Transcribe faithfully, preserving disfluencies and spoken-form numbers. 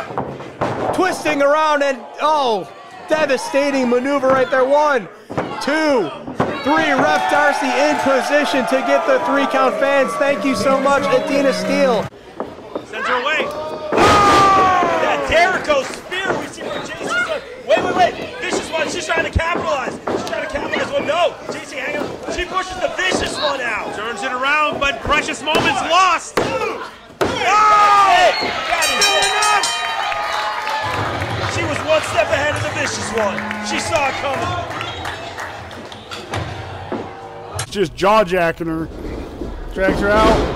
Twisting around and, oh, devastating maneuver right there. One, two, three. Ref Darcy in position to get the three count. Fans, thank you so much. Adina Steele. Sends her away. Oh! That Jericho spear we see from J C. Wait, wait, wait. Vicious one. She's trying to capitalize. She's trying to capitalize. Well, no. J C, hang on. She pushes the vicious one out. Turns it around, but precious moments lost. Oh! That is enough. She was one step ahead of the vicious one. She saw it coming. Just jaw jacking her. Drags her out.